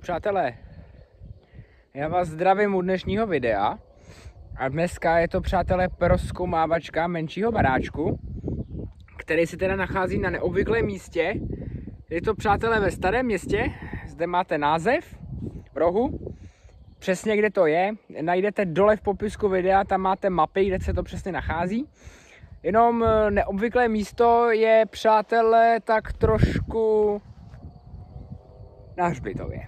Přátelé, já vás zdravím u dnešního videa a dneska je to, přátelé, prozkoumávačka menšího baráčku, který se teda nachází na neobvyklém místě. Je to, přátelé, ve Starém Městě, zde máte název v rohu, přesně kde to je, najdete dole v popisku videa, tam máte mapy, kde se to přesně nachází. Jenom neobvyklé místo je, přátelé, tak trošku na hřbitově.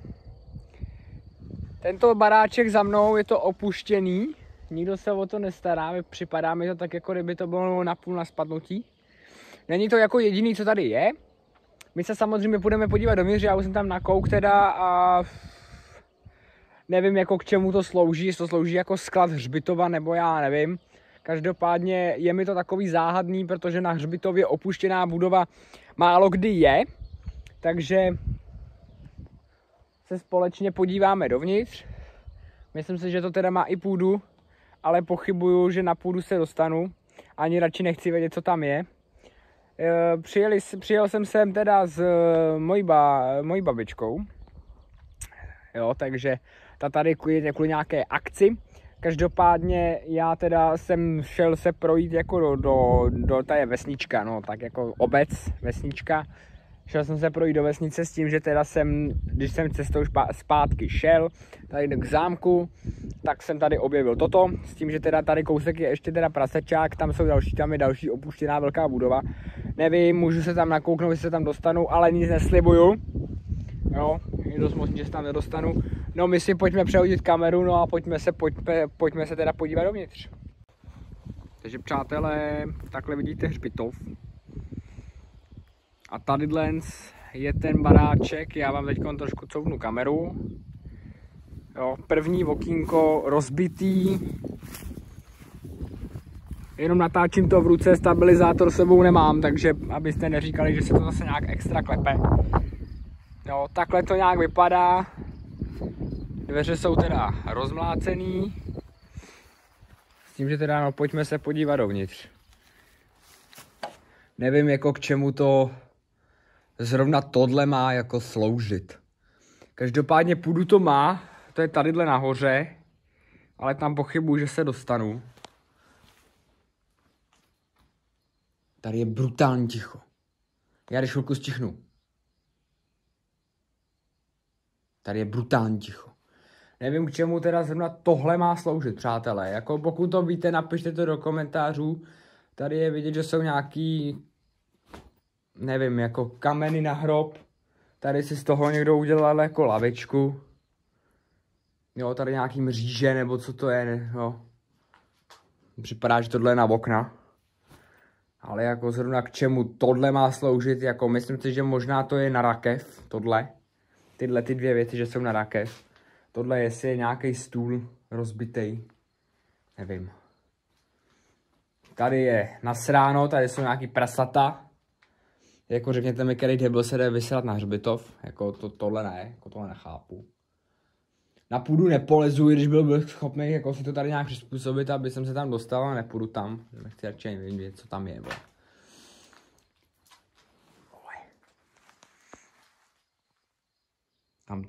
Tento baráček za mnou je to opuštěný, nikdo se o to nestará, připadá mi to tak, jako kdyby to bylo napůl na spadnutí. Není to jako jediný, co tady je. My se samozřejmě budeme podívat dovnitř, já už jsem tam nakouk teda a nevím, jako k čemu to slouží, jestli to slouží jako sklad hřbitova, nebo já nevím. Každopádně je mi to takový záhadný, protože na hřbitově opuštěná budova málo kdy je, takže se společně podíváme dovnitř. Myslím si, že to teda má i půdu, ale pochybuju, že na půdu se dostanu. Ani radši nechci vědět, co tam je. Přijel jsem sem teda s mojí babičkou. Jo, takže ta tady je kvůli nějaké akci. Každopádně já teda jsem šel se projít jako do té vesnička, no tak jako obec, vesnička. Šel jsem se projít do vesnice s tím, že teda když jsem cestou zpátky šel tady k zámku, tak jsem tady objevil toto, s tím, že teda tady kousek je ještě teda prasečák, tam je další opuštěná velká budova. Nevím, můžu se tam nakouknout, jestli se tam dostanu, ale nic neslibuju. Jo, je dost možný, že se tam nedostanu. No my si pojďme přehodit kameru, no a pojďme se teda podívat dovnitř. Takže, přátelé, takhle vidíte hřbitov. A tady je ten baráček, já vám teď trošku couvnu kameru. Jo, první okýnko rozbitý. Jenom natáčím to v ruce, stabilizátor sebou nemám, takže abyste neříkali, že se to zase nějak extra klepe. Jo, takhle to nějak vypadá. Dveře jsou teda rozmlácený. S tím, že teda no, pojďme se podívat dovnitř. Nevím, jako k čemu to zrovna tohle má jako sloužit. Každopádně půdu to má, to je tadyhle nahoře, ale tam pochybuju, že se dostanu. Tady je brutální ticho. Já když chvilku stichnu. Tady je brutální ticho. Nevím, k čemu teda zrovna tohle má sloužit, přátelé. Jako pokud to víte, napište to do komentářů. Tady je vidět, že jsou nějaký, nevím, jako kameny na hrob. Tady si z toho někdo udělal jako lavičku. Jo, tady nějaký mříže, nebo co to je, jo. Připadá, že tohle je na okna. Ale jako zrovna k čemu tohle má sloužit, jako myslím si, že možná to je na rakev, tohle. Tyhle ty dvě věci, že jsou na rakev. Tohle jestli je nějaký stůl rozbitej. Nevím. Tady je nasráno, tady jsou nějaký prasata. Jako řekněte mi, který debil se jde vysrat na hřbitov. Jako tohle ne, jako tohle nechápu. Na půdu nepolezu, když byl schopný jako si to tady nějak přizpůsobit, aby jsem se tam dostal a nepůjdu tam. Nechci radši vědět, co tam je. Bo. Tam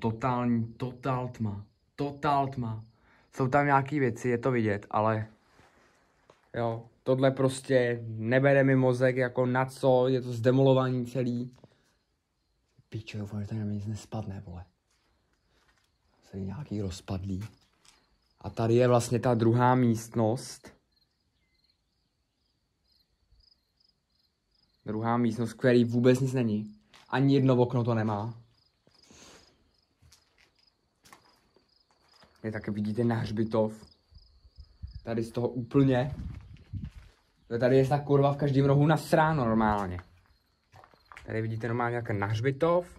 totál tma. Jsou tam nějaký věci, je to vidět, ale jo, tohle prostě nebere mi mozek, jako na co, je to zdemolovaný celý. Pičo, doufám, že tady na mě nic nespadne, vole. Jsou nějaký rozpadlý. A tady je vlastně ta druhá místnost. Druhá místnost, který vůbec nic není. Ani jedno okno to nemá. Je taky vidíte na hřbitov. Tady z toho úplně. Tady je ta kurva v každém rohu nasráno normálně. Tady vidíte normálně jako na hřbitov.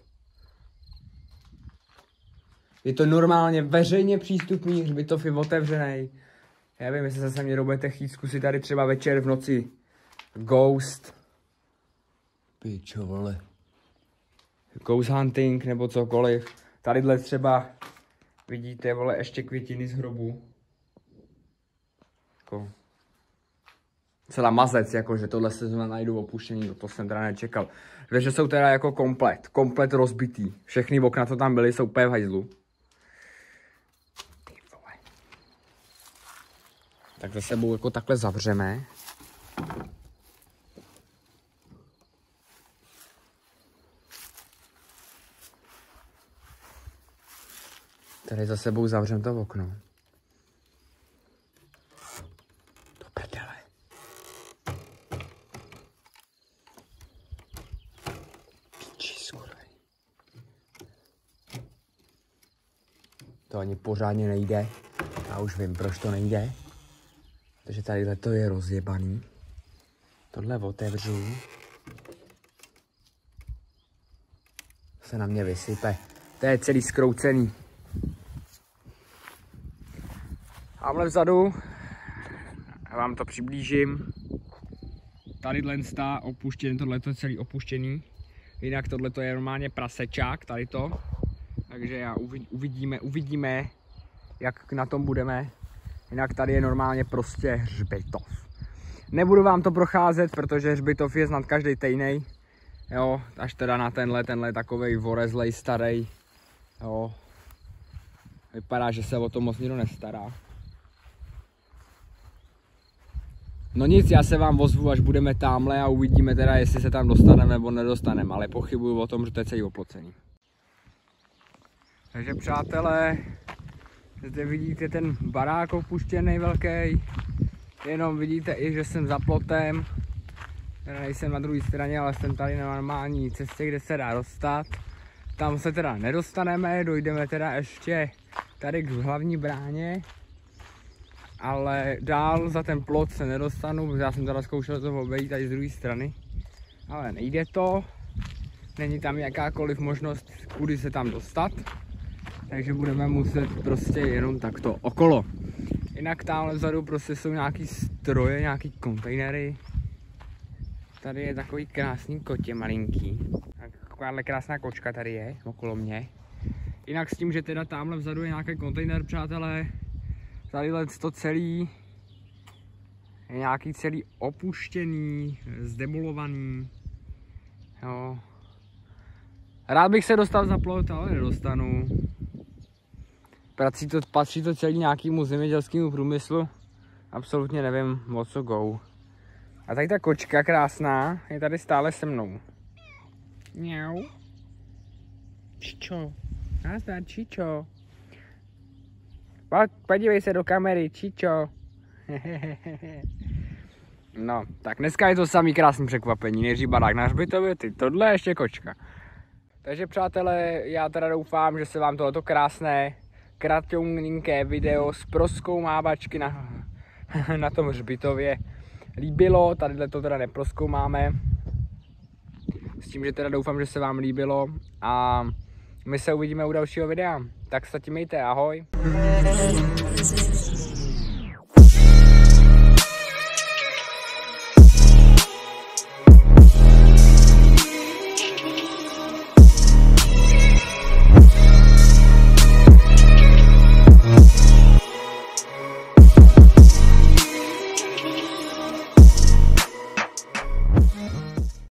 Je to normálně veřejně přístupný, hřbitov je otevřený. Já vím, jestli se mě budete chtít zkusit tady třeba večer v noci ghost. Pičo, vole. Ghost hunting nebo cokoliv. Tadyhle třeba vidíte, vole, ještě květiny z hrobu. Jako. celá mazec, jakože tohle se najdu opuštění, to jsem teda nečekal. Takže jsou teda jako komplet rozbitý. Všechny okna, co tam byly, jsou úplně v hajzlu. Tak za sebou jako takhle zavřeme. Tady za sebou zavřeme to okno. Do prdele. To ani pořádně nejde. Já už vím, proč to nejde. Takže tadyhle to je rozjebaný. Tohle otevřu. Se na mě vysype. To je celý zkroucený. Tamhle vzadu, já vám to přiblížím. Tadyhle stá opuštěný, tohle je celý opuštěný. Jinak tohle je normálně prasečák, tady to. Takže já uvidíme, jak na tom budeme. Jinak tady je normálně prostě hřbitov. Nebudu vám to procházet, protože hřbitov je snad každý tejnej. Jo, až teda na tenhle takovej vorezlej starý. Jo. Vypadá, že se o to moc nikdo nestará. No nic, já se vám ozvu, až budeme támhle a uvidíme teda, jestli se tam dostaneme nebo nedostaneme, ale pochybuju o tom, že to je celý oplocený. Takže přátelé, zde vidíte ten barák opuštěný velký, jenom vidíte i, že jsem za plotem, teda nejsem na druhé straně, ale jsem tady na normální cestě, kde se dá dostat. Tam se teda nedostaneme, dojdeme teda ještě tady k hlavní bráně, ale dál za ten plot se nedostanu, já jsem teda zkoušel to obejít tady z druhé strany, ale nejde to, není tam jakákoliv možnost, kudy se tam dostat. Takže budeme muset prostě jenom takto okolo. Jinak tamhle vzadu prostě jsou nějaký stroje, nějaký kontejnery. Tady je takový krásný kotě malinký. Takováhle krásná kočka tady je okolo mě. Jinak s tím, že teda tamhle vzadu je nějaký kontejner, přátelé. Tadyhle to celý je nějaký celý opuštěný, zdemolovaný. Jo. Rád bych se dostal za plot, ale nedostanu. Patří to celý nějakému zemědělskému průmyslu. Absolutně nevím, o co go. A tady ta kočka krásná je tady stále se mnou. Mňau. Čičo. Nazdar, Čičo. Podívej se do kamery, Čičo. No, tak dneska je to samý krásný překvapení. Nejdřív barák na hřbitově, tohle je ještě kočka. Takže přátelé, já teda doufám, že se vám tohleto krásné, kraťouninké video z prozkoumávačky na tom hřbitově líbilo. Tadyhle to teda neprozkoumáme. S tím, že teda doufám, že se vám líbilo a my se uvidíme u dalšího videa. Tak se tím mějte, ahoj.